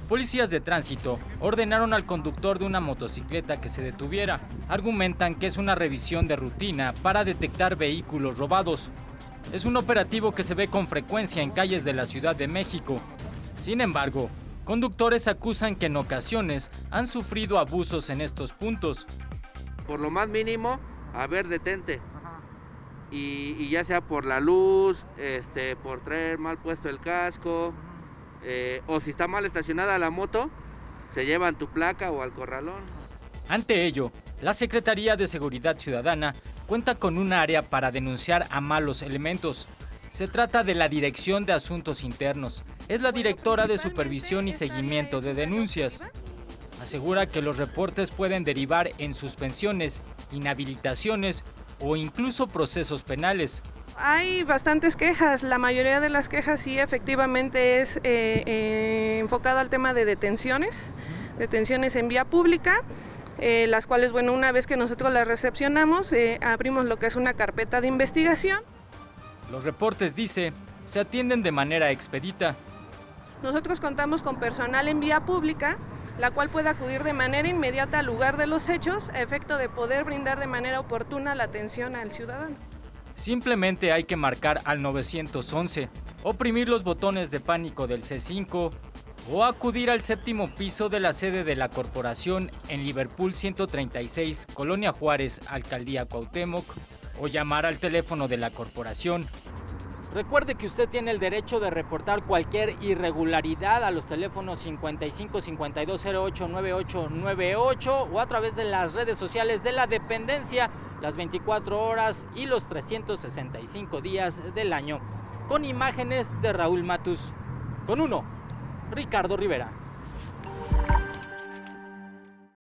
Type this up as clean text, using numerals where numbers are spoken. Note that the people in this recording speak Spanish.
Policías de tránsito ordenaron al conductor de una motocicleta que se detuviera. Argumentan que es una revisión de rutina para detectar vehículos robados. Es un operativo que se ve con frecuencia en calles de la Ciudad de México. Sin embargo, conductores acusan que en ocasiones han sufrido abusos en estos puntos. Por lo más mínimo, a ver, detente. Y ya sea por la luz, por traer mal puesto el casco, o si está mal estacionada la moto, se llevan tu placa o al corralón. Ante ello, la Secretaría de Seguridad Ciudadana cuenta con un área para denunciar a malos elementos. Se trata de la Dirección de Asuntos Internos. Es la directora de Supervisión y Seguimiento de Denuncias. Asegura que los reportes pueden derivar en suspensiones, inhabilitaciones o incluso procesos penales. Hay bastantes quejas, la mayoría de las quejas sí efectivamente es enfocado al tema de detenciones en vía pública, las cuales, bueno, una vez que nosotros las recepcionamos, abrimos lo que es una carpeta de investigación. Los reportes, dice, se atienden de manera expedita. Nosotros contamos con personal en vía pública, la cual puede acudir de manera inmediata al lugar de los hechos a efecto de poder brindar de manera oportuna la atención al ciudadano. Simplemente hay que marcar al 911, oprimir los botones de pánico del C5 o acudir al 7º piso de la sede de la corporación en Liverpool 136, Colonia Juárez, Alcaldía Cuauhtémoc, o llamar al teléfono de la corporación. Recuerde que usted tiene el derecho de reportar cualquier irregularidad a los teléfonos 55 52 08 98 98 o a través de las redes sociales de la dependencia las 24 horas y los 365 días del año. Con imágenes de Raúl Matus. Con Ricardo Rivera.